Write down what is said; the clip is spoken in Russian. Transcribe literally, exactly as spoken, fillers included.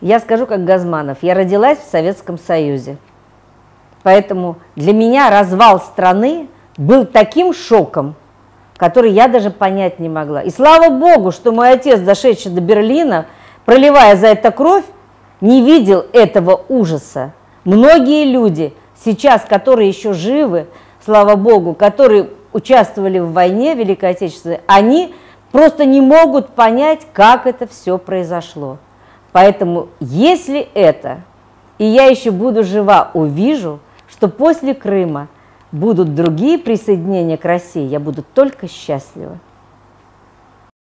Я скажу как Газманов, я родилась в Советском Союзе. Поэтому для меня развал страны был таким шоком, который я даже понять не могла. И слава Богу, что мой отец, дошедший до Берлина, проливая за это кровь, не видел этого ужаса. Многие люди сейчас, которые еще живы, слава Богу, которые участвовали в войне Великой Отечественной, они просто не могут понять, как это все произошло. Поэтому, если это, и я еще буду жива, увижу, что после Крыма будут другие присоединения к России, я буду только счастлива.